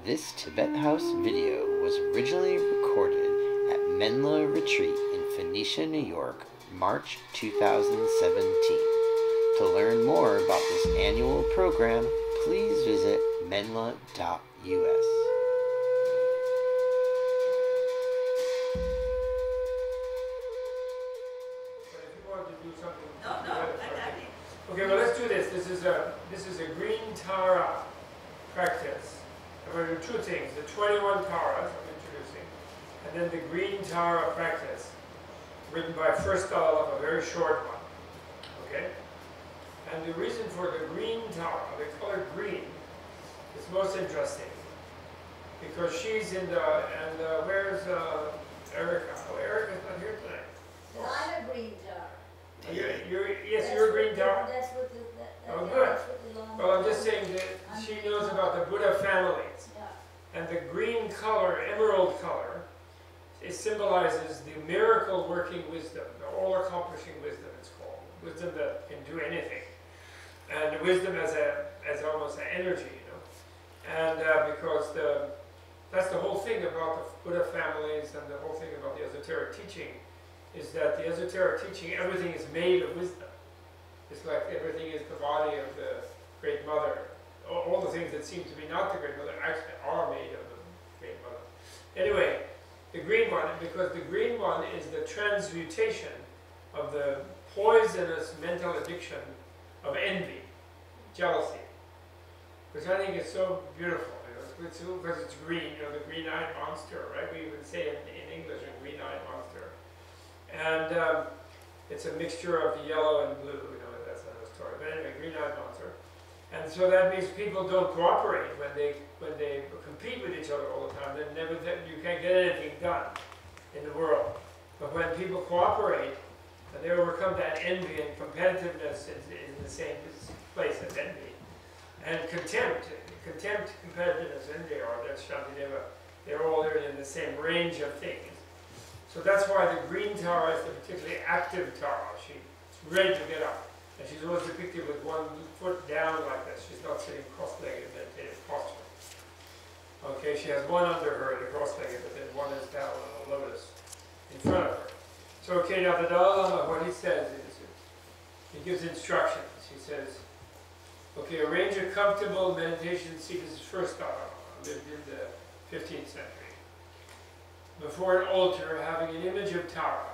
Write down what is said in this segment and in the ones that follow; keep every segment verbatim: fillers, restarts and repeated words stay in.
This Tibet House video was originally recorded at Menla Retreat in Phoenicia, New York, March two thousand seventeen. To learn more about this annual program, please visit menla dot U S. Okay, well, let's do this. This is a this is a green Tara practice. I'm going to do two things: the twenty-one Taras I'm introducing, and then the green Tara practice, written by First Dalai Lama, a very short one. Okay, and the reason for the green Tara, the color green, is most interesting because she's in the and uh, where's uh, Erica? Oh, Erica's not here tonight. No, I'm a green Tara. You're, you're, yes, That's you're a what green the- Tara. That's what the, that, that, Oh, yeah, good. that's what the long- Well, I'm just saying that she knows about the Buddha families. Yeah. And the green color, emerald color, it symbolizes the miracle working wisdom, the all-accomplishing wisdom it's called. Wisdom that can do anything. And wisdom as a as almost an energy, you know. And uh, because the that's the whole thing about the Buddha families and the whole thing about the esoteric teaching is that the esoteric teaching, everything is made of wisdom. It's like everything is the body of the Great Mother. All, all the things that seem to be not the Great Mother actually are made of the Great Mother. Anyway, the green one, because the green one is the transmutation of the poisonous mental addiction of envy, jealousy, which I think is so beautiful. You know, it's, because it's green, you know, the green-eyed monster, right? We even say in, in English, a green-eyed monster. And um, it's a mixture of yellow and blue, you know, that's another story. But anyway, green-eyed monster. And so that means people don't cooperate when they when they compete with each other all the time. Then never you can't get anything done in the world. But when people cooperate, and they overcome that envy and competitiveness is, is in the same place as envy. And contempt, contempt, competitiveness, envy are, that's Shantideva. They're all there in the same range of things. So that's why the green Tara is the particularly active Tara. She's ready to get up. And she's always depicted with one foot down like this. She's not sitting cross-legged in meditative posture. Okay, she has one under her, the cross-legged, but then one is down on a lotus in front of her. So, okay, now the Dalai Lama, what he says is, he gives instructions. He says, okay, arrange a comfortable meditation seat. This is first Dalai Lama, lived in the fifteenth century. Before an altar, having an image of Tara,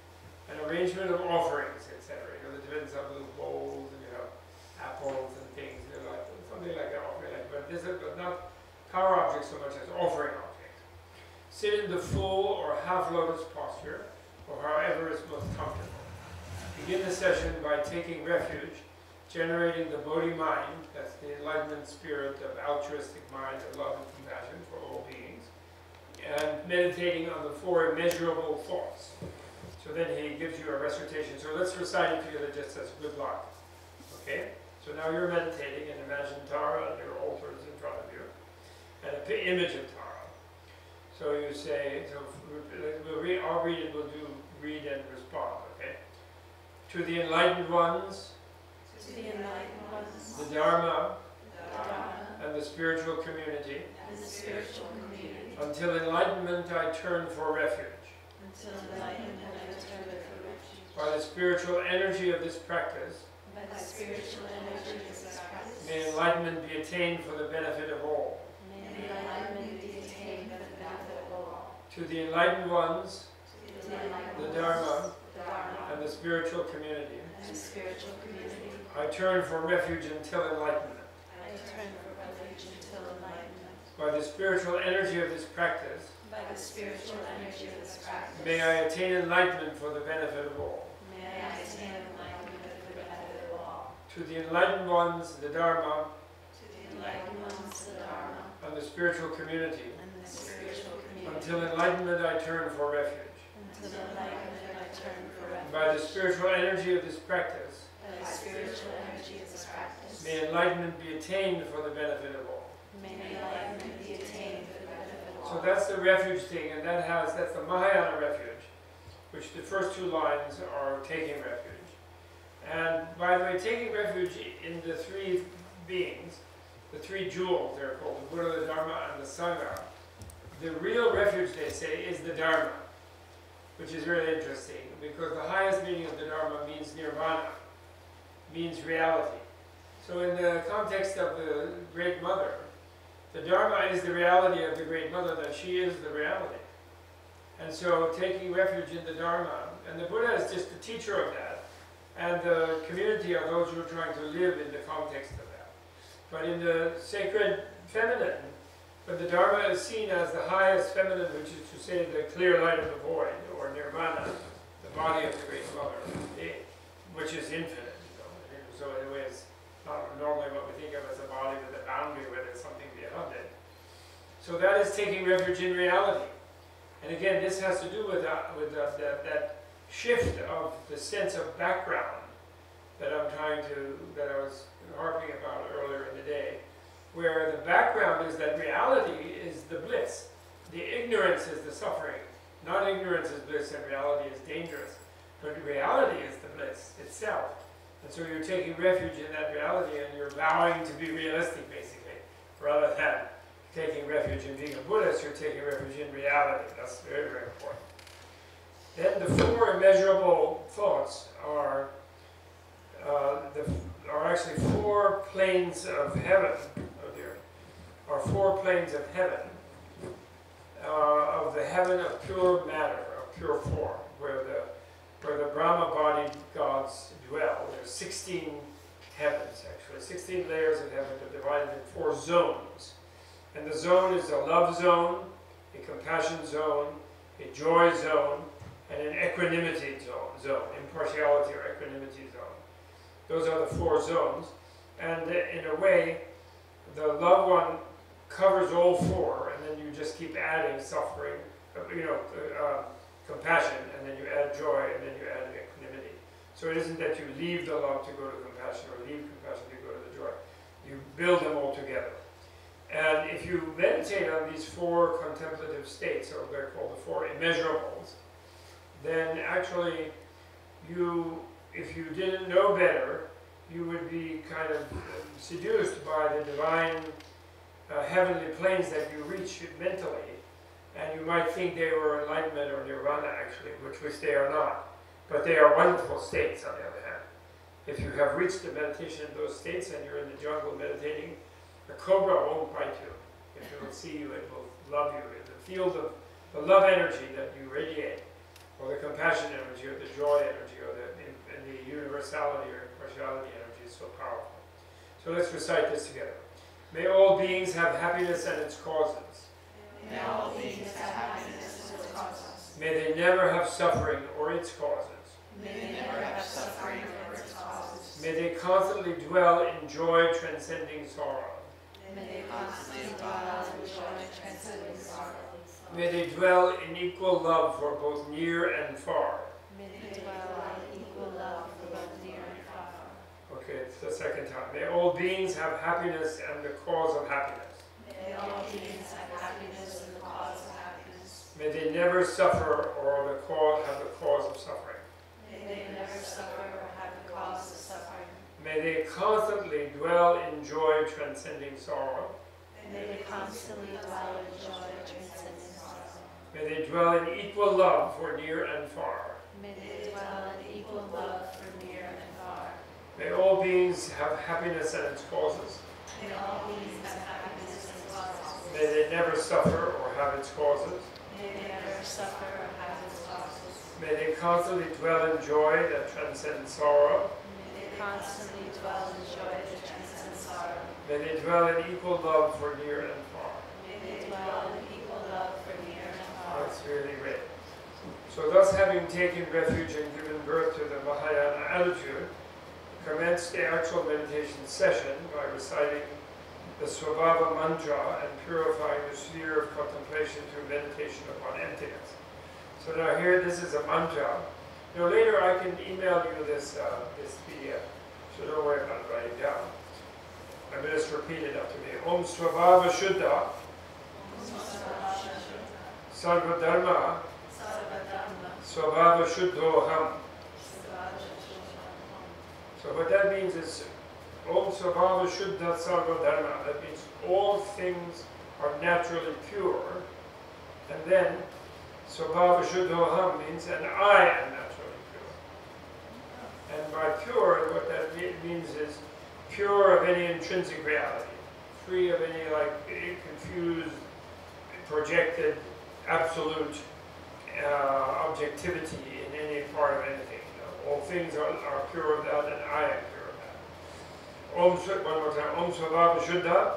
an arrangement of offerings, et cetera. You know, the Tibetans have little bowls, and you have apples and things, you know, like something like that, offering, like, but this is but not power objects so much as offering objects. Sit in the full or half lotus posture, or however is most comfortable. Begin the session by taking refuge, generating the Bodhi mind, that's the enlightenment spirit of altruistic mind of love and compassion for all beings, and meditating on the four immeasurable thoughts. So then he gives you a recitation. So let's recite it together just as good luck. Okay? So now you're meditating and imagine Tara and your altar is in front of you. And an image of Tara. So you say, so we'll read, I'll read it, we'll do read and respond, okay? To the enlightened ones, To the enlightened ones, the Dharma, the Dharma, and the spiritual community, and the spiritual community, until enlightenment I turn for refuge. until enlightenment I turn for refuge. By the spiritual energy of this practice, By the spiritual energy of this practice, may enlightenment be attained for the benefit of all. may enlightenment be attained for the benefit of all. To the enlightened ones, To the enlightened the ones, Dharma, the Dharma, and the spiritual community, and the spiritual community, I turn for refuge until enlightenment. I turn for refuge until enlightenment. By the spiritual energy of this practice, By the spiritual energy of this practice, may I attain enlightenment for the benefit of all. may I attain enlightenment for the benefit of all. To the enlightened ones, the Dharma, To the enlightened ones, the Dharma, and the spiritual community, and the spiritual community, until enlightenment I turn for refuge. until enlightenment I turn for refuge. By the spiritual energy of this practice, By the spiritual energy of this practice, may enlightenment be attained for the benefit of all. may enlightenment be attained for the benefit of all. So that's the refuge thing, and that has, that's the Mahayana refuge, which the first two lines are taking refuge. And by the way, taking refuge in the three beings, the three jewels, they're called, the Buddha, the Dharma, and the Sangha. The real refuge, they say, is the Dharma, which is really interesting, because the highest meaning of the Dharma means nirvana, means reality. So in the context of the Great Mother, the Dharma is the reality of the Great Mother, that she is the reality. And so taking refuge in the Dharma, and the Buddha is just the teacher of that, and the community are those who are trying to live in the context of that. But in the sacred feminine, but the Dharma is seen as the highest feminine, which is to say the clear light of the void, or nirvana, the body of the Great Mother, which is infinite. You know? So in a way, it's not normally what we think of as a body with a boundary where there's something beyond it. So that is taking refuge in reality. And again, this has to do with, that, with that, that, that shift of the sense of background that I'm trying to, that I was harping about earlier in the day, where the background is that reality is the bliss. The ignorance is the suffering. Not ignorance is bliss and reality is dangerous, but reality is the bliss itself. And so you're taking refuge in that reality and you're vowing to be realistic, basically, rather than taking refuge in being a Buddhist, you're taking refuge in reality. That's very, very important. Then the four immeasurable thoughts are, uh, the, are actually four planes of heaven. Are four planes of heaven, uh, of the heaven of pure matter, of pure form, where the where the Brahma-bodied gods dwell. There's sixteen heavens, actually, sixteen layers of heaven are divided in four zones. And the zone is a love zone, a compassion zone, a joy zone, and an equanimity zone, zone, impartiality or equanimity zone. Those are the four zones. And in a way, the loved one covers all four, and then you just keep adding suffering, you know, uh, compassion, and then you add joy, and then you add equanimity. So it isn't that you leave the love to go to compassion, or leave compassion to go to the joy. You build them all together. And if you meditate on these four contemplative states, or they're called the four immeasurables, then actually you, if you didn't know better, you would be kind of seduced by the divine uh, heavenly planes that you reach mentally, and you might think they were enlightenment or nirvana actually, which, which they are not. But they are wonderful states on the other hand. If you have reached the meditation in those states and you're in the jungle meditating, the cobra won't bite you. If it will see you, it will love you. In the field of the love energy that you radiate, or the compassion energy, or the joy energy, or the, and the universality or impartiality energy is so powerful. So let's recite this together. May all beings have happiness and its causes. May all beings have happiness and its causes. May they never have suffering or its causes. May they never have suffering or its causes. May they constantly dwell in joy transcending sorrow. May they constantly dwell in joy transcending sorrow. May they dwell in equal love for both near and far. May they dwell in equal love for both near and far. Okay, it's the second time. May all beings have happiness and the cause of happiness. May all beings have happiness and the cause of happiness. May they never suffer or the cause have the cause of suffering. May they never suffer or have the cause of suffering. May they constantly dwell in joy transcending sorrow. May they constantly dwell in joy transcending sorrow. May they dwell in equal love for near and far. May they dwell in equal love for near and far. May all beings have happiness and its causes. May all beings have happiness and its causes. May they never suffer or have its causes. May they never suffer or have its causes. May they constantly dwell in joy that transcends sorrow. May they constantly dwell in joy that transcends sorrow. May they dwell in equal love for near and far. May they dwell in equal love for near and far. That's really great. So thus having taken refuge and given birth to the Mahayana attitude, commence the actual meditation session by reciting the Svabhava mantra and purifying the sphere of contemplation through meditation upon emptiness. So now here, this is a mantra. You know, later I can email you this, uh, this P D F, so don't worry about writing it down. I'm going to just repeat it after me. Om Svabhava Shuddha Sarva Dharma Svabhava Shuddho Ham. So what that means is, Om Svabhava Shuddha Sarva Dharma. That means all things are naturally pure. And then Svabhava Shuddhoham means, and I am naturally pure. And by pure, what that means is pure of any intrinsic reality, free of any like confused, projected, absolute uh, objectivity in any part of anything. You know, all things are, are pure of that, and I am pure of that. Om, one more time. Om Svabhava Shuddha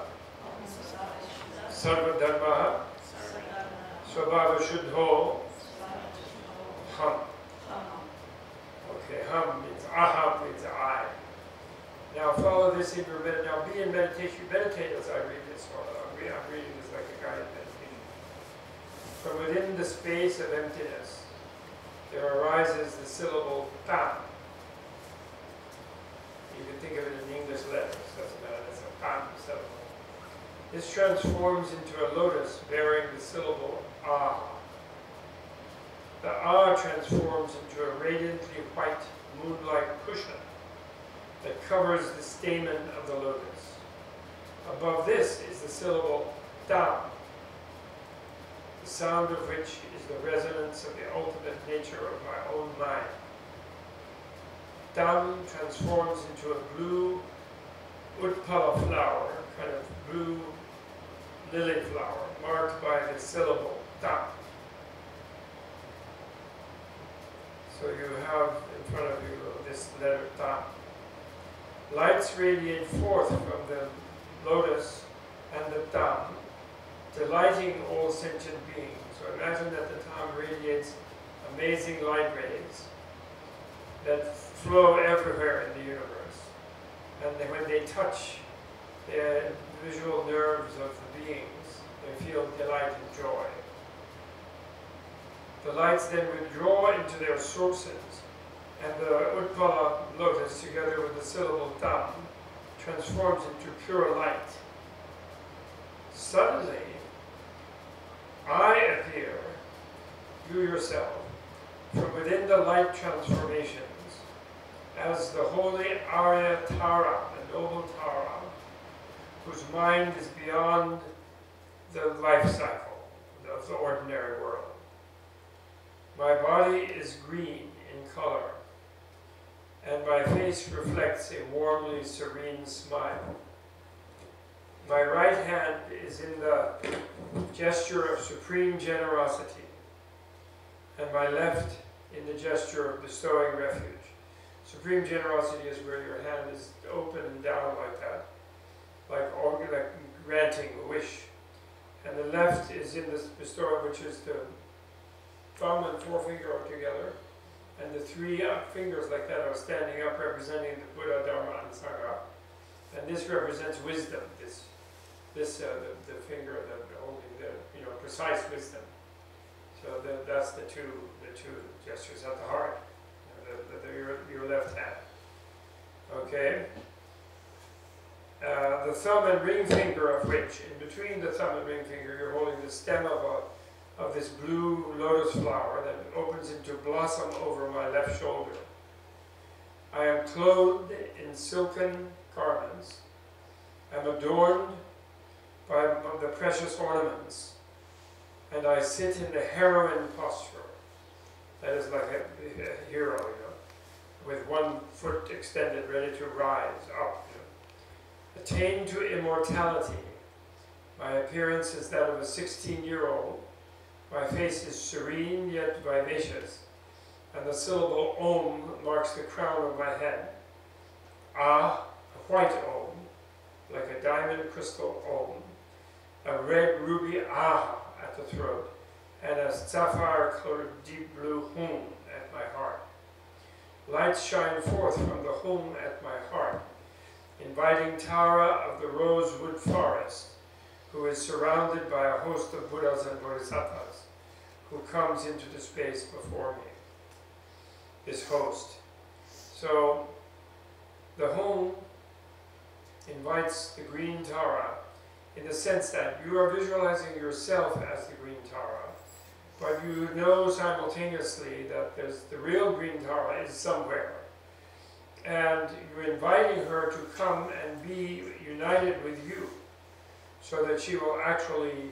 Sarva Dharma Svabhava Shuddho Ham. Okay, Ham means Aham means I. Now follow this in your meditation. Now be in meditation. Meditate as I read this. I'm reading this like a guided meditation. From within the space of emptiness, there arises the syllable Tam. You can think of it in English letters. Doesn't matter. It's a Tam syllable. This transforms into a lotus bearing the syllable Ah. The Ah transforms into a radiantly white moon-like cushion that covers the stamen of the lotus. Above this is the syllable Tam, the sound of which is the resonance of the ultimate nature of my own mind. Tam transforms into a blue Utpala flower, kind of blue lily flower, marked by the syllable Tam. So you have in front of you this letter Tam. Lights radiate forth from the lotus and the Tam, delighting all sentient beings. So imagine that the Tam radiates amazing light rays that flow everywhere in the universe. And then when they touch the visual nerves of the beings, they feel delight and joy. The lights then withdraw into their sources, and the Utpala lotus, together with the syllable Tam, transforms into pure light. Suddenly, I appear, you yourself, from within the light transformations, as the holy Arya Tara, the noble Tara, whose mind is beyond the life cycle of the ordinary world. My body is green in color, and my face reflects a warmly serene smile. My right hand is in the gesture of supreme generosity, and my left in the gesture of bestowing refuge. Supreme generosity is where your hand is open and down like that, like, like granting a wish. And the left is in this bestowing, which is the thumb and forefinger are together, and the three up fingers like that are standing up, representing the Buddha, Dharma, and Sangha. And this represents wisdom. This, this uh, the, the finger, the holding the you know precise wisdom. So the, that's the two, the two gestures at the heart. The, the, the, your, your left hand. Okay. Uh, the thumb and ring finger of which, in between the thumb and ring finger, you're holding the stem of a of this blue lotus flower that opens into blossom over my left shoulder. I am clothed in silken garments. I am adorned by the precious ornaments, and I sit in the heroine posture. That is like a, a hero, you know, with one foot extended, ready to rise up. You know. Attained to immortality. My appearance is that of a sixteen-year-old. My face is serene yet vivacious, and the syllable Om marks the crown of my head. Ah, a white Om, like a diamond crystal Om, a red ruby Ah at the throat, and a sapphire-colored deep blue Hum at my heart. Lights shine forth from the Hum at my heart, inviting Tara of the rosewood forest, who is surrounded by a host of Buddhas and Bodhisattvas, who comes into the space before me, this host. So, the Hum invites the green Tara in the sense that you are visualizing yourself as the green Tara, but you know simultaneously that there's the real green Tara is somewhere, and you're inviting her to come and be united with you, so that she will actually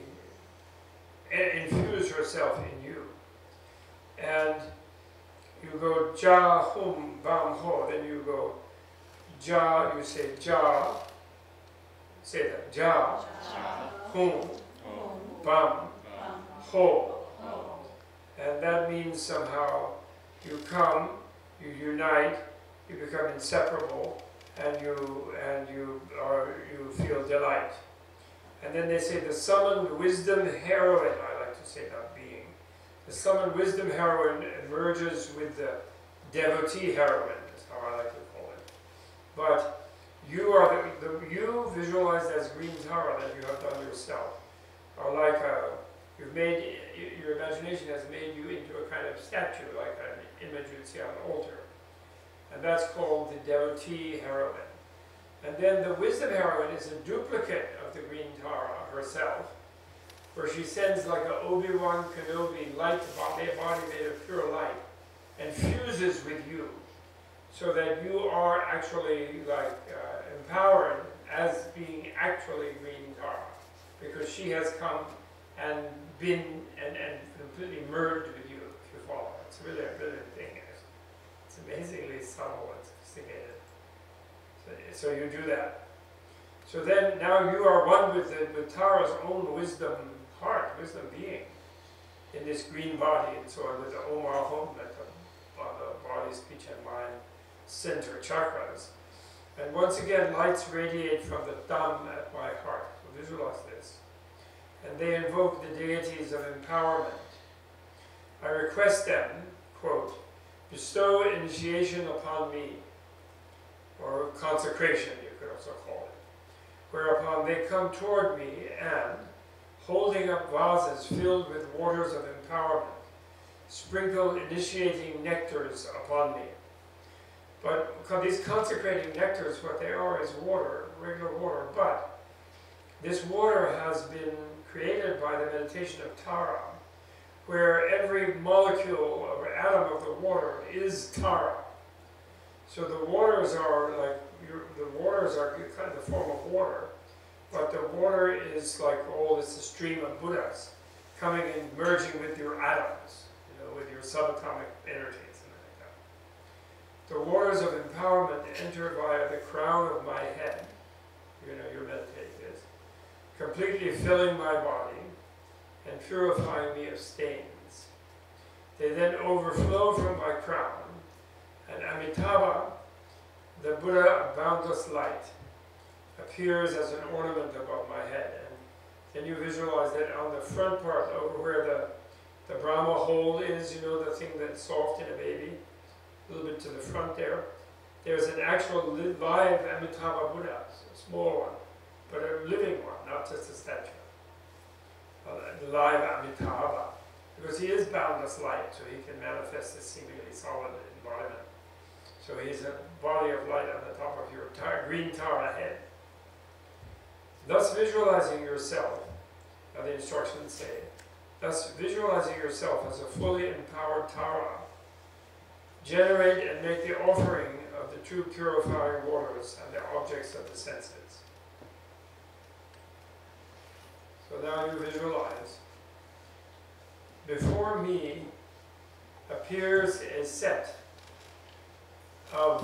infuse herself in you. And you go ja hum bam ho, then you go ja, you say ja, say that, ja, hum bam ho. And that means somehow you come, you unite, you become inseparable, and you and you are you feel delight. And then they say the summoned wisdom heroine, I like to say that being. The summoned wisdom heroine emerges with the devotee heroine, is how I like to call it. But you are the, the you visualized as green Tara that you have done yourself are like a, you've made, your imagination has made you into a kind of statue, like an image you'd see on an altar. And that's called the devotee heroine. And then the wisdom heroine is a duplicate of the green Tara herself, where she sends like an Obi-Wan Kenobi light body made of pure light and fuses with you, so that you are actually like uh, empowered as being actually green Tara, because she has come and been and, and completely merged with you, if you follow. It's really a brilliant thing. It's amazingly subtle and sophisticated. So, so you do that. So then now you are one with, the, with Tara's own wisdom heart, wisdom being, in this green body, and so on, with the Om Ahom, like the, the body, speech, and mind center chakras. And once again, lights radiate from the thumb at my heart. So visualize this. And they invoke the deities of empowerment. I request them, quote, bestow initiation upon me, or consecration, you could also call it, whereupon they come toward me and, holding up vases filled with waters of empowerment, sprinkle initiating nectars upon me. But these consecrating nectars, what they are is water, regular water, but this water has been created by the meditation of Tara, where every molecule or atom of the water is Tara. So the waters are like, the waters are kind of the form of water, but the water is like, oh, it's a stream of Buddhas coming and merging with your atoms, you know, with your subatomic energy, something like that. The waters of empowerment enter via the crown of my head, you know, you're meditating this, completely filling my body and purifying me of stains. They then overflow from my crown, and Amitabha, the Buddha of boundless light, appears as an ornament above my head. And then you visualize that on the front part, over where the, the Brahma hole is, you know, the thing that's soft in a baby, a little bit to the front there, there's an actual live Amitabha Buddha, a small one, but a living one, not just a statue. The live Amitabha, because he is boundless light, so he can manifest a seemingly solid embodiment. So he's a body of light on the top of your tar green Tara head. Thus visualizing yourself, uh, the instructions say, thus visualizing yourself as a fully empowered Tara, generate and make the offering of the true purifying waters and the objects of the senses. So now you visualize. Before me appears a set of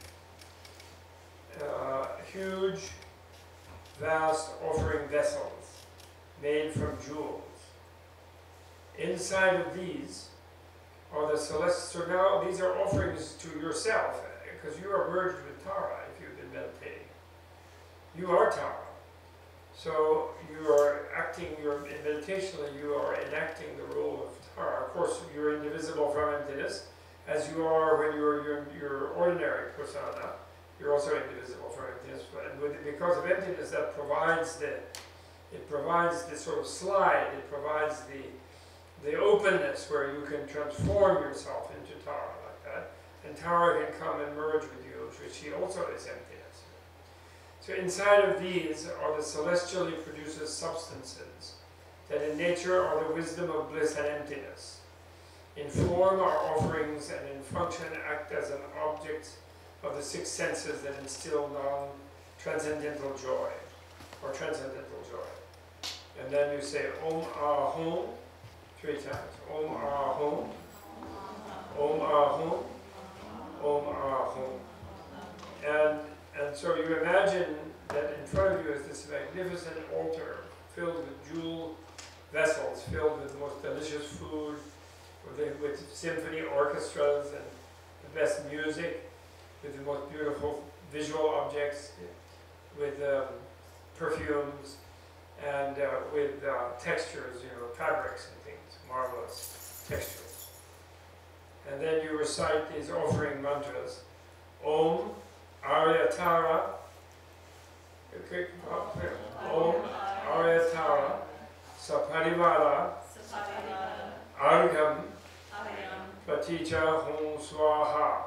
uh, huge, vast offering vessels made from jewels. Inside of these are the celestial, so now these are offerings to yourself, because you are merged with Tara if you've been meditating. You are Tara. So you are acting, you're, meditationally you are enacting the role of Tara. Of course, you're indivisible from emptiness, as you are when you're your, your ordinary persona. You're also indivisible from emptiness, and with, because of emptiness, that provides the, it provides the sort of slide, it provides the, the openness where you can transform yourself into Tara like that, and Tara can come and merge with you, which she also is emptiness. So inside of these are the celestially produced substances that in nature are the wisdom of bliss and emptiness. In form are offerings, and in function act as an object of the six senses that instill non-transcendental joy, or transcendental joy. And then you say Om Ahom three times. Om Ahom, Om Ahom, Om Ahom. And, and so you imagine that in front of you is this magnificent altar filled with jewel vessels, filled with the most delicious food, with, with symphony orchestras and the best music, with the most beautiful visual objects, with um, perfumes, and uh, with uh, textures, you know, fabrics and things, marvelous textures. And then you recite these offering mantras. Om Aryatara, okay, Om Aryatara, Saparivara, Argham, Patija Hum Swaha.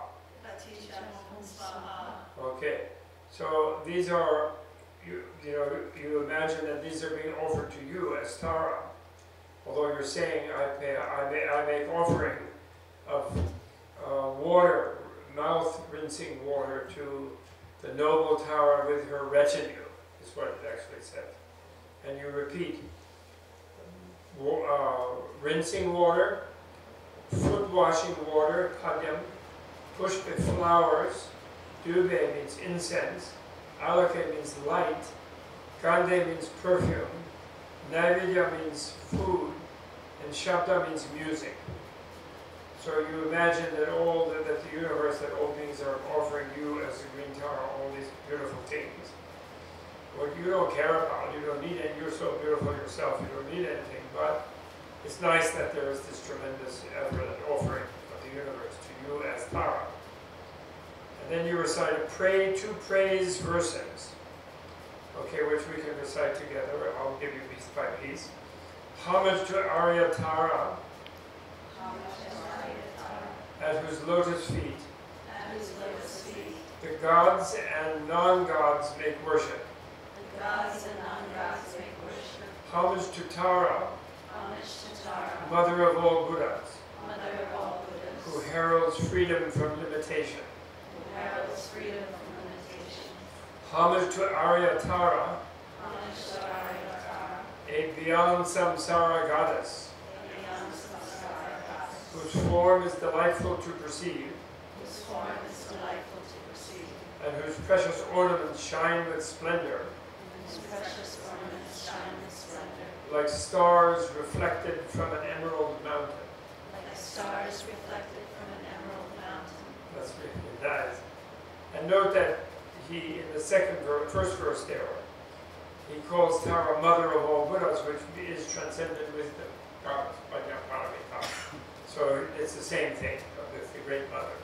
Okay, so these are, you, you know, you imagine that these are being offered to you as Tara. Although you're saying, I, pay, I, make, I make offering of uh, water, mouth rinsing water to the noble Tara with her retinue, is what it actually says. And you repeat, uh, rinsing water, foot washing water, padyam, pushpa flowers, dube means incense, alake means light, gandhe means perfume, naivedya means food, and shabda means music. So you imagine that all the, that the universe, that all beings are offering you as a green Tara all these beautiful things. What you don't care about, you don't need it, you're so beautiful yourself, you don't need anything, but it's nice that there is this tremendous effort and offering of the universe to you as Tara. And then you recite a pray, two praise verses, okay, which we can recite together. I'll give you piece by piece. Homage to Arya Tara, at whose lotus feet, at whose lotus feet, the gods and non-gods make worship. the gods and non-gods make worship. Homage to Tara, Homage to Tara, mother of all Buddhas, mother of all who Buddhas, heralds freedom from limitation. who heralds freedom from limitation. Homage to Arya Tara, Homage to Arya Tara, a beyond samsara goddess, a beyond samsara goddess, whose form is delightful to perceive, whose form is delightful to perceive, and whose precious ornaments shine with splendor, and whose precious ornaments shine with splendor, like stars reflected from an emerald mountain. like stars reflected from an emerald mountain. That's really nice. And note that he, in the second verse, first verse there, he calls Tara mother of all Buddhas, which is transcendent wisdom, goddess, Vajraparamita. So it's the same thing with the great mother.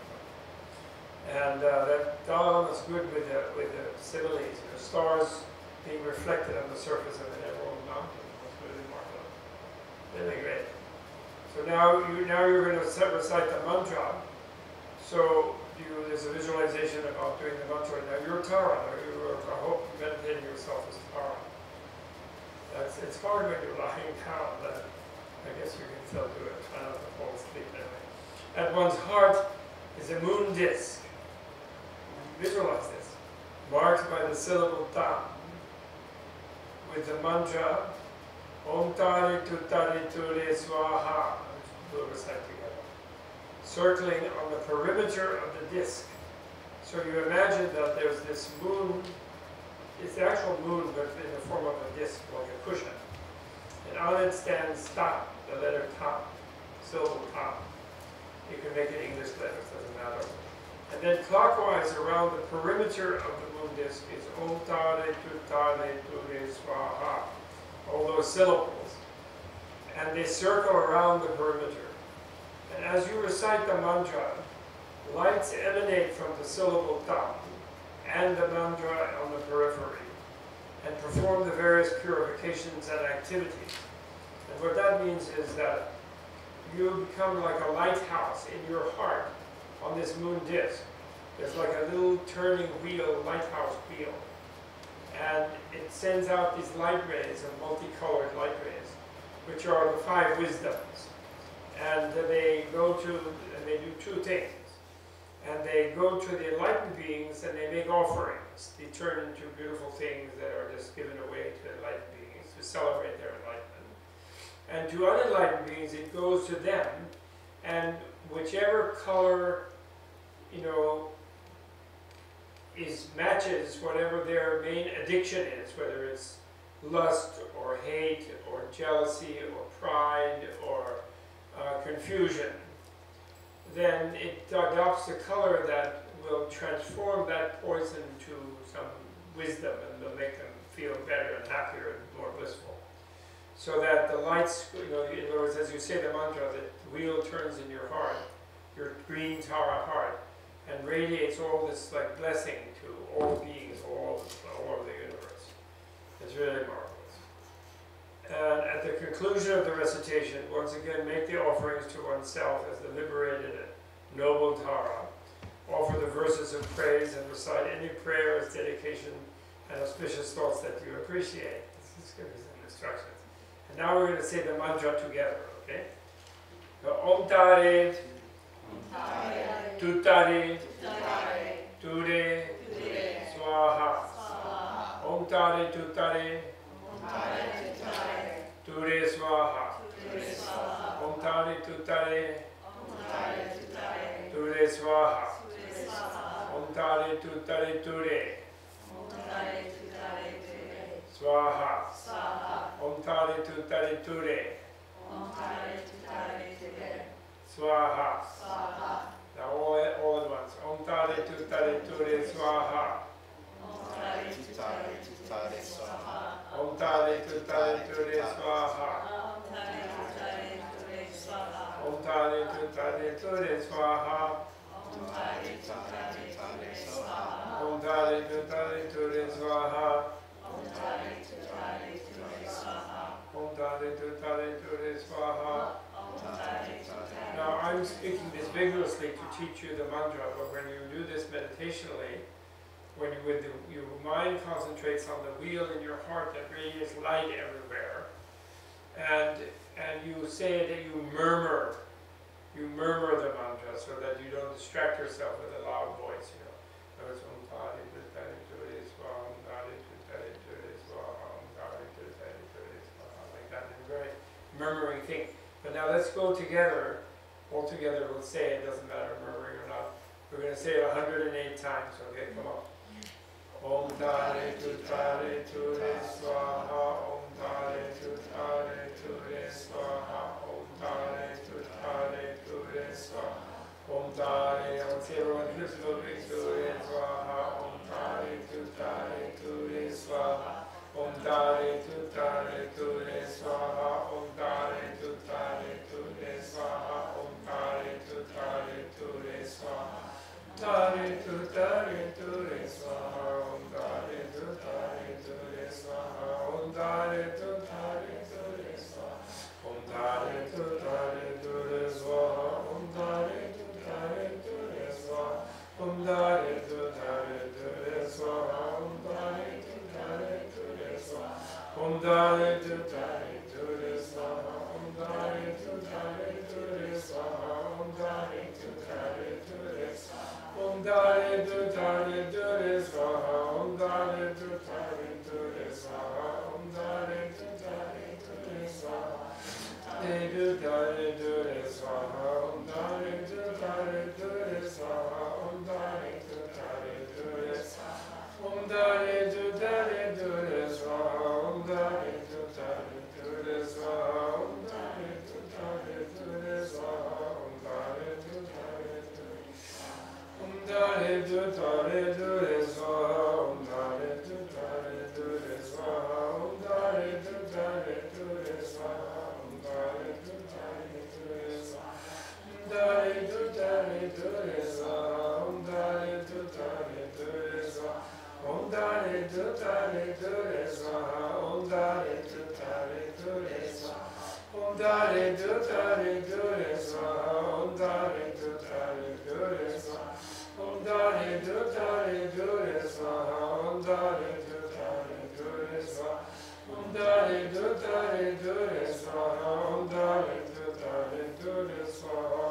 And uh, that Dalam is good with the, with the similes, you know, stars being reflected on the surface of an emerald mountain. That's really marvelous. Really great. So now, you, now you're going to recite the mantra. So you, there's a visualization about doing the mantra. Now you're Tara. You are, I hope, meditating yourself as Tara. That's, it's hard when you're lying down, but I guess you can still do it. Try not to fall asleep anyway. At one's heart is a moon disk. Visualize this. Marked by the syllable Tam. With the mantra Om Tari Tutari Ture Swaha. We'll recite together. Circling on the perimeter of the disk. So you imagine that there's this moon. It's the actual moon, but in the form of a disk, like a cushion. And on it stands Ta, the letter Ta, syllable Ta. You can make it English letters, doesn't matter. And then clockwise around the perimeter of the moon disk is Om Tare Tutare Ture Swaha. All those syllables. And they circle around the perimeter. And as you recite the mantra, lights emanate from the syllable Ta and the mantra on the periphery, and perform the various purifications and activities. And what that means is that you become like a lighthouse in your heart on this moon disk. There's like a little turning wheel, lighthouse wheel. And it sends out these light rays, of multicolored light rays, which are the five wisdoms. And they go to, and they do two things. and they go to the enlightened beings and they make offerings. They turn into beautiful things that are just given away to enlightened beings to celebrate their enlightenment. And to unenlightened beings, it goes to them, and whichever color, you know, is matches whatever their main addiction is, whether it's lust or hate or jealousy or pride or uh, confusion, then it adopts a color that will transform that poison to some wisdom and will make them feel better and happier and more blissful. So that the lights, you know, in other words, as you say the mantra, the wheel turns in your heart, your green Tara heart, and radiates all this like blessing to all beings, all, all over the universe. It's really marvelous. And at the conclusion of the recitation, once again, make the offerings to oneself as the liberated and noble Tara. Offer the verses of praise and recite any prayers, dedication, and auspicious thoughts that you appreciate. This is giving some instructions. And now we're going to say the mantra together, okay? So, Om Tare, Tutare, Ture, Swaha. Om Tare, Tutare, Ture, Swaha. Om Tare, Tutare, Ture, Swaha. Om Tare, Tutare, Ture, Swaha. Om Tare, Tutare, Ture, Swaha. Now all, all at once. Om Tare, Tutare, Ture, Swaha. Om Tare, Tutare, Ture, Swaha. Om Tare, Tutare, Ture, Swaha. Om Tare, Tutare, Ture, Swaha. Om Tare, Tutare, Ture, Swaha. Now I'm speaking this vigorously to teach you the mantra, but when you do this meditationally, when you, with the, your mind concentrates on the wheel in your heart that radiates light everywhere, and and you say that you murmur, you murmur the mantra so that you don't distract yourself with a loud voice, you know. So it's Om Tare Tutare Ture Swaha, Om Tare Tutare Ture Swaha, Om Tare Tutare Ture Swaha, like that, and very murmuring thing. But now let's go together, all together we'll say it, doesn't matter murmuring or not. We're going to say it one hundred eight times, okay, come on. Om Tare Tutare Ture Swaha, Om Tare Tutare Ture Swaha, Om Tare Tutare Ture Swaha, Om Tare, I would say everyone lives moving Ture Swaha, Om Tare Tutare Ture Swaha, Om Tare Tutare Ture Swaha, Om Tare Tutare Ture Swaha, Om Tare Tutare Ture Swaha. Tare Tutare Ture Swaha, Om Tare Tutare Ture Swaha, Om Tare Tutare Ture Swaha, Om Tare Tutare Ture Swaha, Om Tare Tutare Ture Swaha, Om Tare Tutare Ture Swaha, Om Tare Tutare Ture Swaha, Om Tare Tutare Ture Swaha, Om Tare Tutare Ture Swaha, Om Tare Tutare Ture Swaha. Om Tare Tutare Ture Swaha, Om Tare Tutare Ture Swaha, Om Tare Tutare Ture Swaha, Tare Tutare Ture Swaha, Om Tare Tutare Ture Swaha, Om Tare Tutare Ture Swaha, Om Tare Tutare Ture Swaha, Om Tare Tutare Ture Swaha, Om Tare Tutare Ture Swaha, Om Tare Tutare Ture Om Tare Tutare Ture Swaha, Om Tare Tutare Ture Swaha, Om Tare Tutare Ture Swaha, Om Tare Tutare Ture Swaha, Om Tare Tutare Ture Swaha, Om Tare Tutare Ture Swaha, Om Tare Tutare Ture Swaha, Om Tare Tutare Ture Swaha, Om Tare Tutare Ture Swaha, Om Tare Tutare Ture Swaha. Om Tare Tutare Ture Swaha, Om Tare Tutare Ture Swaha, Om Tare Tutare Ture Swaha, Om Tare Tutare Ture Swaha, Om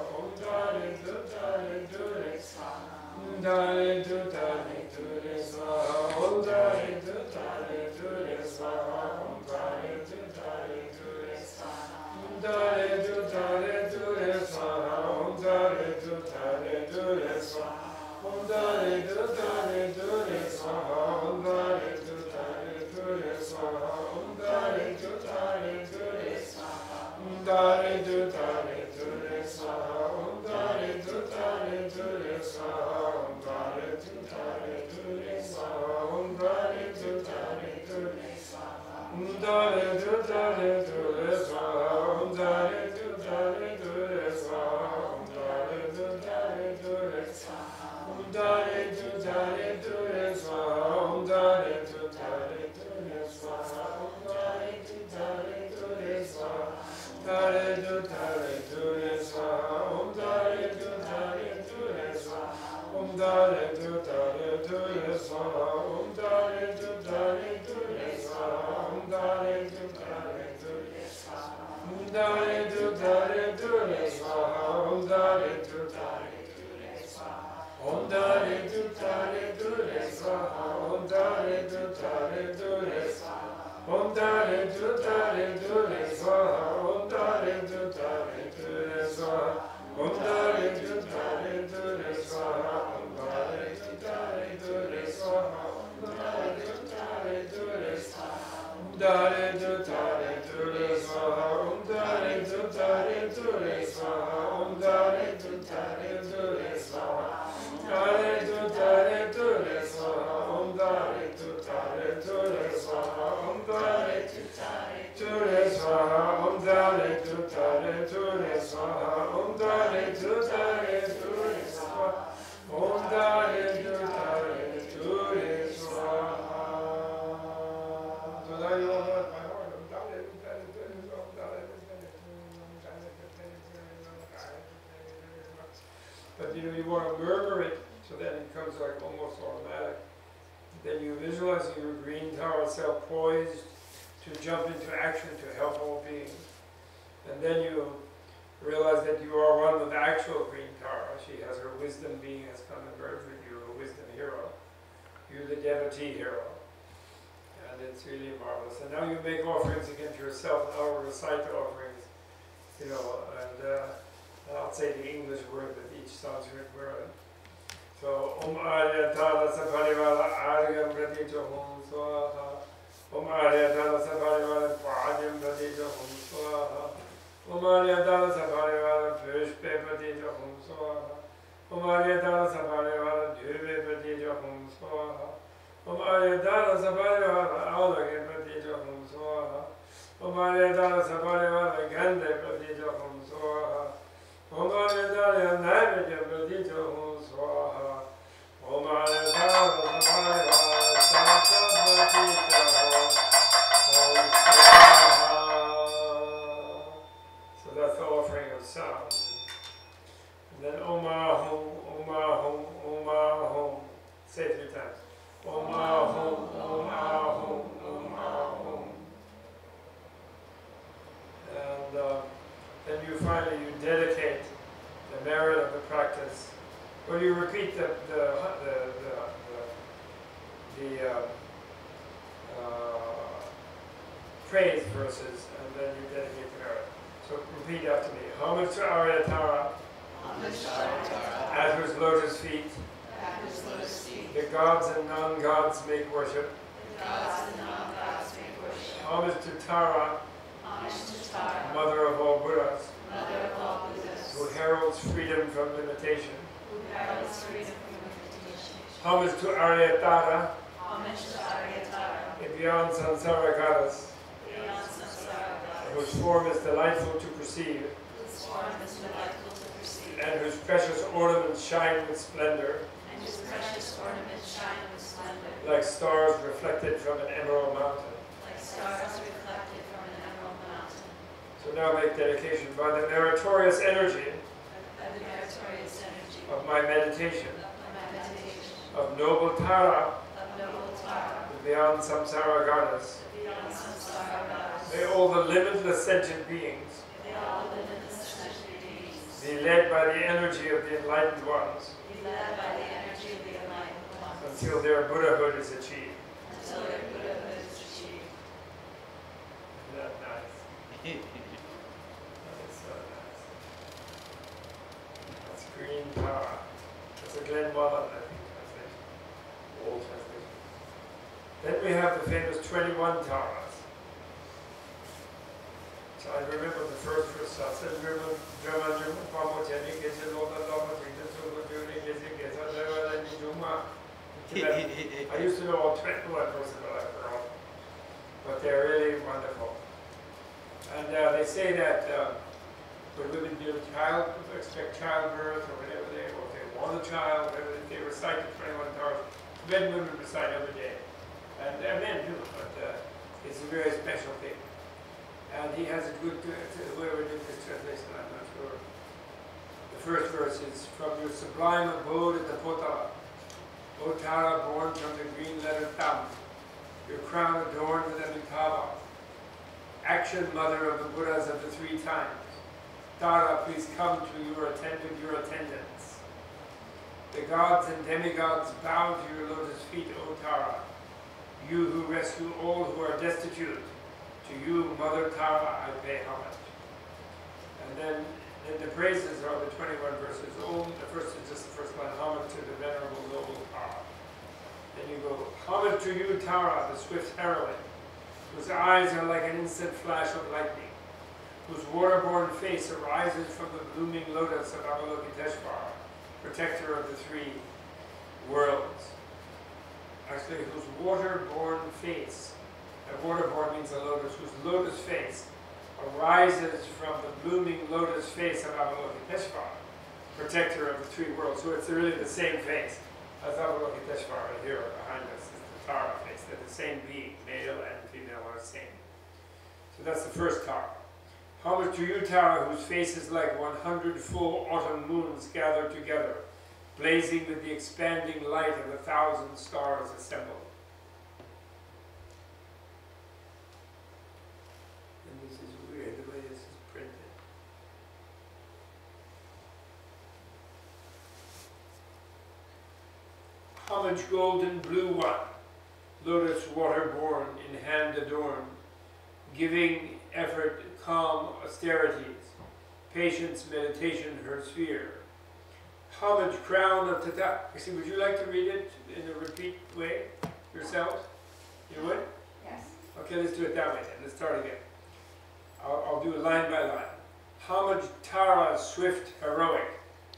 dare du dare du re swaha. Om dare du dare du re swaha. Om dare du dare du re swaha. Om dare du dare du re swaha. Om dare du dare du re swaha. Om dare du dare du re swaha. Om dare du dare du re swaha. Om dare du dare du re swaha. Om dare du dare du re swaha. Om dare du dare du re swaha. Om dare du dare du re swaha. Om dare du dare du re swaha. Om dare du dare du re swaha. Om dare du dare du re swaha. Om dare du dare du re swaha. Om dare du dare du re swaha. Om dare du dare du re swaha. Om dare du dare du re swaha. Om dare du dare du re swaha. Dare du dare du re swaha. Om dare du dare du re swaha. Om dare du dare du re swaha. Om dare du dare du re swaha. Om dare du dare du re swaha. Om dare du dare du re swaha. Om dare du dare du re swaha. Om dare du dare du re swaha. Om dare du dare du re swaha. Om dare du dare du re swaha. Om dare du dare du re swaha. Om dare du dare du re swaha. Om dare du dare du re swaha. Om dare du dare du re swaha. Om dare du dare du re swaha. Om dare du dare du re swaha. Om dare du dare du re swaha. Dare du dare du re swaha. Om dare du dare du re swaha. Om dare du dare du re swaha. Om dare du dare du re swaha. Om dare du dare du re swaha. Om dare du dare du re swaha. So now you all know it by heart. Om dare du dare du re swaha. Om dare du dare du re swaha. Om dare du dare du re swaha. But you know, you want to murmur it so that it becomes like almost automatic. Then you visualize your green Tara self poised to jump into action to help all beings. And then you realize that you are one with the actual green Tara. She has her wisdom being has come and merged with you, a wisdom hero. You're the devotee hero. And it's really marvelous. And now you make offerings again to yourself, and I will recite the offerings, you know, and uh, I'll say the English word with each Sanskrit word. So, Om Arya Tala Saparivala Aryam Pratija Hum Swaha. Om Arya Tala Saparivala Padyam Pratija Hum Swaha. Om Arya Tala Saparivala Pushpe Pratija Hum Swaha. Om Arya Tala Saparivala Dhube Pratija Hum Swaha. Om Arya Tala Saparivala Alagya Pratija Hum Swaha. Om Arya Tala Saparivala Gandhe Pratija Hum Swaha. Om Arya Tala Naivedya Pratija Hum Swaha. Om Arya Tala Saparivala Sata Pratija Hum Swaha. So that's the offering of sound. And then Om Ahum, Om Ahum, Om Ahum. Say it three times. Om Ahum, Om Ahum, Om Ahum. And uh, then you finally you dedicate the merit of the practice. Or you repeat the the the the, the, the uh, uh, praise verses, and then you dedicate the merit. So repeat after me. Homage to Arya Tara. Homage to Arya Tara. At whose lotus feet. At whose lotus feet. The gods and non-gods make worship. The gods and non-gods make worship. Homage to Tara. Homage to Tara. Mother of all Buddhas. Mother of all Buddhas. Who heralds freedom from limitation. Who heralds freedom from limitation. Homage to Arya Tara. Homage to Arya Tara. Beyond samsara goddess. Beyond samsara goddess. Whose form is delightful to perceive. Whose form is delightful to perceive. And whose precious ornaments shine with splendor. And whose precious ornaments shine with splendor. Like stars reflected from an emerald mountain. Like stars reflected from an emerald mountain. So now make dedication by the meritorious energy. By the meritorious energy. Of my meditation. Of my meditation. Of noble Tara. Of noble Tara. The beyond samsara goddess. The beyond samsara goddess. May all the limitless sentient beings. May all the limitless sentient beings. Be Be led by the energy of the enlightened ones. Be led by the energy of the enlightened ones. Until their Buddhahood is achieved. Until their Buddhahood is achieved. Isn't that nice? That is so nice. That's Green Tara. That's a Glenmullen, I think, translation. Old translation. Then we have the famous twenty-one Taras. So I remember the first verse. I said, remember, German, German, Pamo, Jenny, Gizzy, Lola, Lama, Tita, Suba, Judy, Gizzy, Gizzy, Leva, and Juma. I used to know all twenty-one verses, but I forgot. But they're really wonderful. And uh, they say that uh, when women do child, expect childbirth or whatever they, or if they want a child, whatever, they recite the twenty-one Taras. Men and women recite every day. And uh, men do, but uh, it's a very special thing. And he has a good, uh, whoever did this translation, I'm not sure. The first verse is, from your sublime abode at the Potala, O Tara, born from the green letter Tam, your crown adorned with Amitabha, action mother of the Buddhas of the three times. Tara, please come to your attend with your attendants. The gods and demigods bow to your lotus feet, O Tara, you who rescue all who are destitute. To you, Mother Tara, I pay homage. And then, then the praises are the twenty-one verses. Om, the first is just the first line, homage to the venerable noble Tara. Then you go, homage to you, Tara, the swift heroine, whose eyes are like an instant flash of lightning, whose waterborne face arises from the blooming lotus of Avalokiteshvara, protector of the three worlds. Actually, whose waterborne face, a waterborne means a lotus, whose lotus face arises from the blooming lotus face of Avalokiteshvara, protector of the three worlds. So it's really the same face as Avalokiteshvara here behind us, is the Tara face. They're the same being, male and female are the same. So that's the first Tara. Homage to you, Tara, whose face is like one hundred full autumn moons gathered together, blazing with the expanding light of a thousand stars assembled. And this is weird, the way this is printed. Homage golden blue one, lotus water-born, in hand adorned, giving effort, calm austerities, patience, meditation, her sphere. Homage crown of Tata. Actually, would you like to read it in a repeat way yourselves? You would? Yes. Okay, let's do it that way then. Let's start again. I'll, I'll do it line by line. Homage Tara, swift, heroic.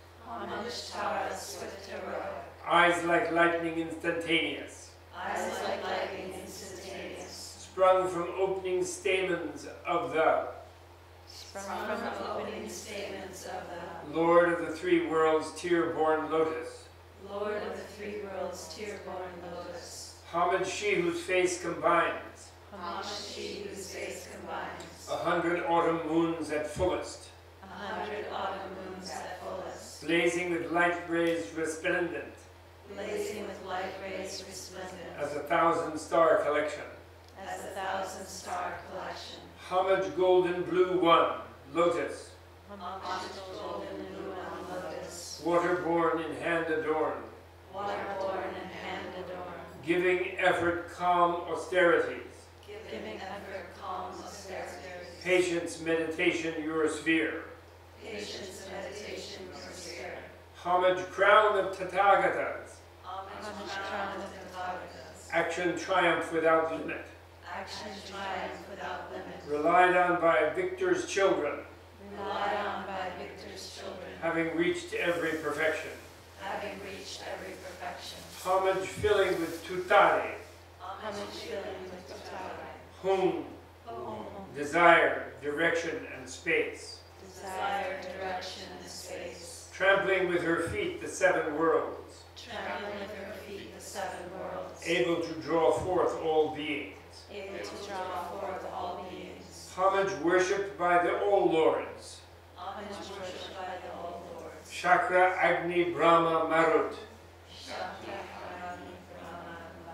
Homage Tara, swift, heroic. Eyes like lightning instantaneous. Eyes like lightning instantaneous. Sprung from opening stamens of the Sprung from the opening statements of the Lord of the three worlds, tear-born lotus. Lord of the three worlds, tear-born lotus. Homage she whose face combines Homage she whose face combines a hundred autumn moons at fullest, a hundred autumn moons at fullest, blazing with light rays resplendent blazing with light rays resplendent as a thousand star collection. as a thousand star collection. Homage golden blue one, lotus, Homage golden blue one lotus, water-born in hand adorned, water-born and hand adorned, giving effort calm austerities, giving effort calm austerities, patience, meditation, your sphere. patience, meditation, your spirit. Homage crown of Tathagatas, Homage crown of Tathagatas, action triumph without limit, action triumph without limit, relied on by victor's children, relied on by victor's children, having reached every perfection. having reached every perfection. Homage filling with tutare, Homage filling with Tathagata, whom home, desire, direction, and space, desire, direction, and space, trampling with her feet the seven worlds, trampling with her feet the seven worlds, able to draw forth all beings. able to draw forth all beings. Homage worshipped by the All Lords, Homage worshipped by the all lords. Shakra, Agni, Brahma, Marut, Shakti, Parani, Brahma,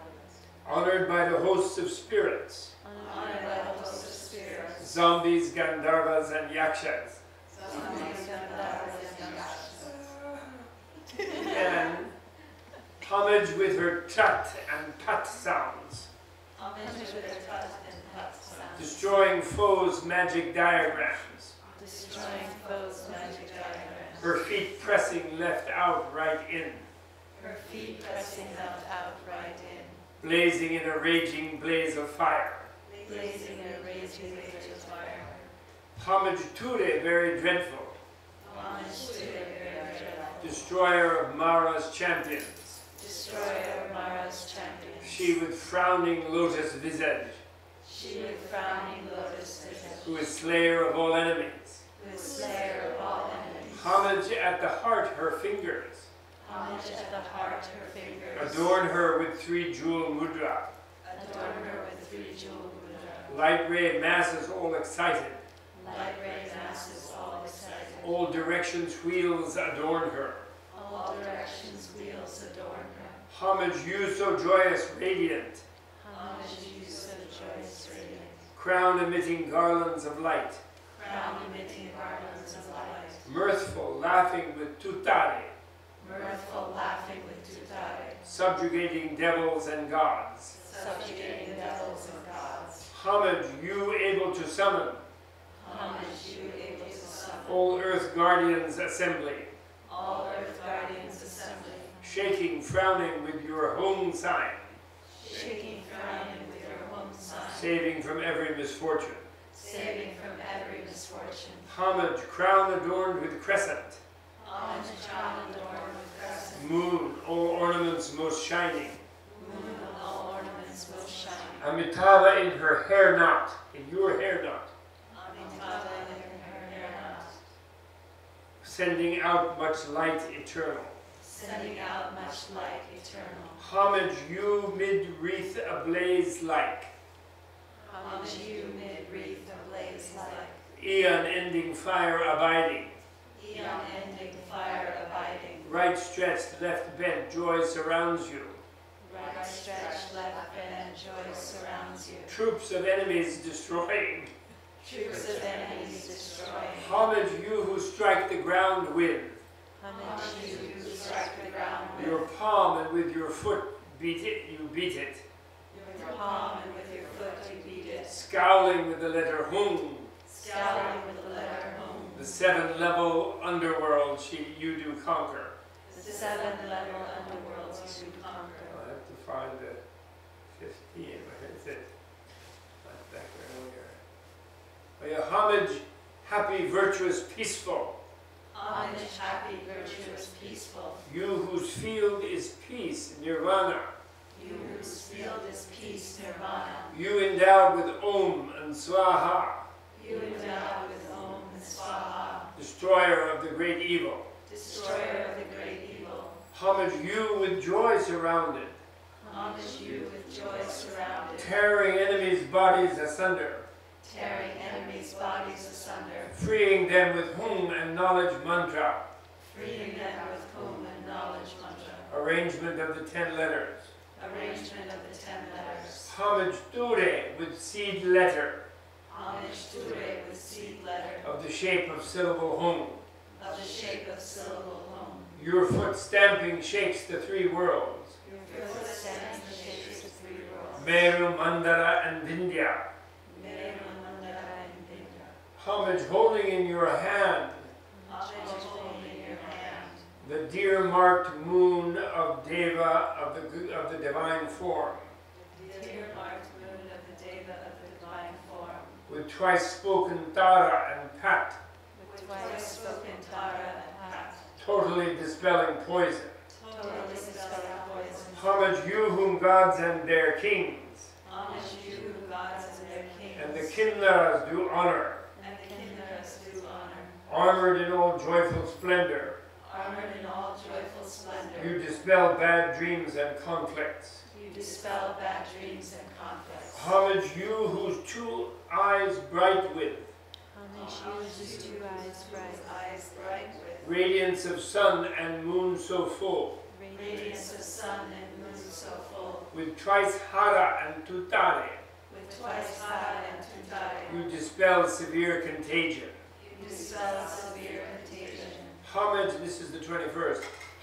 honored by the hosts of spirits, honored by the host of spirits, zombies, Gandharvas, and Yakshas, zombies, Gandharvas, and homage with her tut and put sounds, Homage with her tut and put sounds. destroying foes' magic diagrams, Destroying foes' magic diagrams. her feet pressing left out, right in, Her feet pressing left out, right in. blazing in a raging blaze of fire. Blazing a raging rage of fire. Homage to the very dreadful, Homage to their very dreadful. destroyer of Mara's champions, Destroyer of Mara's champions. she with frowning lotus visage, She with frowning lotus visage. who is slayer of all enemies. Who is slayer of all enemies. Homage at the heart her fingers, Homage at the heart her fingers. adorn her with three jewel mudra, Adorn her with three jewel mudra. light ray masses all excited, Light ray masses all excited. all directions wheels adorn her. All directions wheels adorn her. Homage you so joyous radiant, Homage you so joyous radiant. crown emitting garlands of light, Crown emitting garlands of light. mirthful laughing with tutare, Mirthful laughing with tutare. subjugating devils and gods. Subjugating devils and gods. Homage you able to summon, Homage you able to summon. all earth guardians assembly, All earth guardians assembly. shaking, frowning with your home sign, Shaking frowning with your home sign. saving from every misfortune. Saving from every misfortune. Homage, crown adorned with crescent, Homage crown adorned with crescent. moon, all ornaments most shining, Moon all ornaments most shining. Amitabha in her hair knot, in your hair knot, Amitabha in her hair knot. sending out much light eternal. Sending out much light eternal. Homage you mid wreath ablaze like, Homage you mid wreath ablaze like. eon ending fire abiding, Eon ending fire abiding. right stretched left bent joy surrounds you, Right stretched left bend joy surrounds you. troops of enemies destroying. Troops of enemies destroying. Homage you who strike the ground with, Homage you who strike the ground with. your palm and with your foot beat it, you beat it, Your palm and with your foot you beat it. scowling with the letter hum, Scowling with the letter home. the seven level underworld she you do conquer. The seven level underworlds you conquer. I'll have to find the fifteen, where is it? Not back earlier. Oh yeah, homage, happy, virtuous, peaceful, Homage, happy, virtuous, peaceful. you whose field is peace, nirvana, You whose field is peace, nirvana. you endowed with om and swaha, You endowed with Om and Swaha. destroyer of the great evil. Destroyer of the great evil. Homage you with joy surrounded, Homage you with joy surrounded. tearing enemies' bodies asunder, Tearing enemies' bodies asunder. freeing them with hum and knowledge mantra, Freeing them with Om and knowledge mantra. arrangement of the ten letters. Arrangement of the ten letters. Homage Ture with seed letter Homage to it with seed letter. of the shape of syllable hum. Of the shape of syllable home. Your foot stamping shakes the three worlds, Your foot stands the shapes of three worlds. Meru, Mandara, and Vindhya. Meru, Mandara, and Vindhya. Homage holding in your hand Homage holding in your hand. the dear marked moon of Deva of the, of the divine form, The dear marked moon of the Deva of the divine form. with twice spoken Tara and Pat, With twice spoken Tara and Pat. totally dispelling poison. Totally dispelling poison. Homage you whom gods and their kings Homage you who gods and their kings. and the Kinnaras do honor, And the Kinnaras do honor. armored in all joyful splendor. Armored in all joyful splendor. You dispel bad dreams and conflicts. You dispel bad dreams and conflicts. Homage you whose two eyes bright with Homage you whose two eyes bright. Eyes bright with. radiance of sun and moon so full, Radiance of sun and moon so full. with twice Hara and Tutare. With twice Hara and Tutare. You dispel severe contagion. You dispel severe contagion. Homage, this is the twenty-first.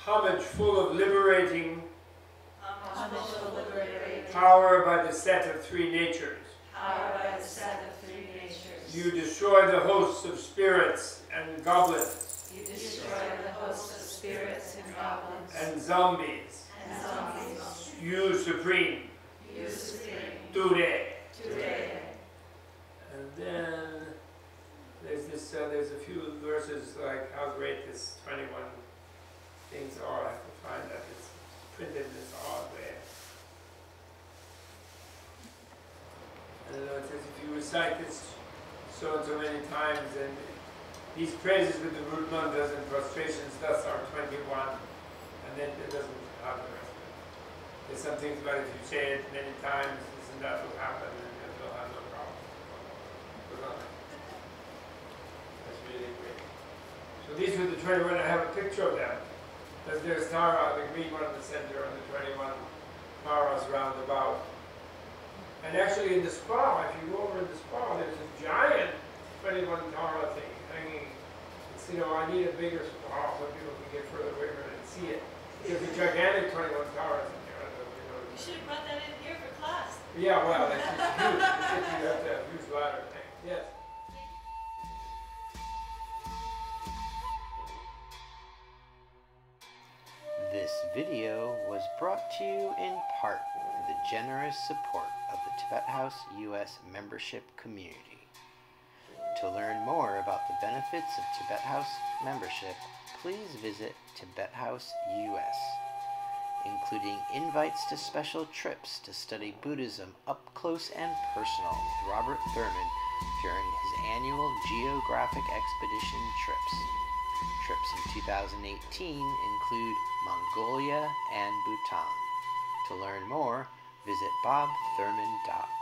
homage full of liberating Homage for liberating. power by the set of three natures. Power by the set of three natures. You destroy the hosts of spirits and goblins You destroy the host of spirits and goblins and zombies. and zombies. You supreme. You supreme. Today. Today. And then there's this. Uh, there's a few verses like how great this twenty-one things are. I have to find that. It's printed in this odd way. I don't know. It says if you recite this so and so many times, and these praises with the root mantras and prostrations, thus are twenty-one, and then it doesn't have the rest of it. There's some things about if you say it many times, this and that will happen, and you'll have no problem. Goes on like that. That's really great. So these were the twenty-one. I have a picture of them. There's, there's Tara, the green one in the center, and the twenty-one Taras round about. And actually in the spa, if you go over in the spa, there's a giant twenty-one Tara thing hanging. It's, you know, I need a bigger spa so people can get further away from it and see it. There's a gigantic twenty-one Taras in there. I don't know if you know. You should have brought that in here for class. Yeah, well, that's just huge. You have to have huge ladder thing. Yes. This video was brought to you in part through the generous support of the Tibet House U S membership community. To learn more about the benefits of Tibet House membership, please visit Tibet House U S, including invites to special trips to study Buddhism up close and personal with Robert Thurman during his annual geographic expedition trips. Trips in two thousand eighteen include Mongolia and Bhutan. To learn more, visit bob thurman dot com.